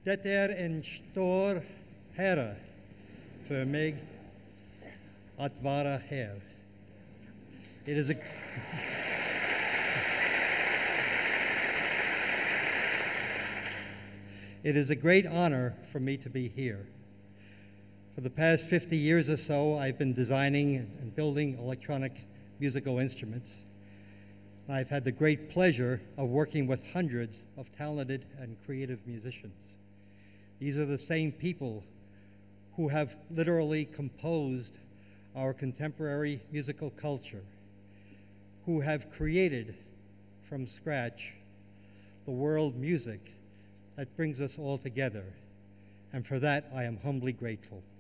dat een stoor Herre voor mij het ware Heer. It is a It is a great honor for me to be here. For the past 50 years or so, I've been designing and building electronic musical instruments. I've had the great pleasure of working with hundreds of talented and creative musicians. These are the same people who have literally composed our contemporary musical culture, who have created from scratch the world music that brings us all together. And for that, I am humbly grateful.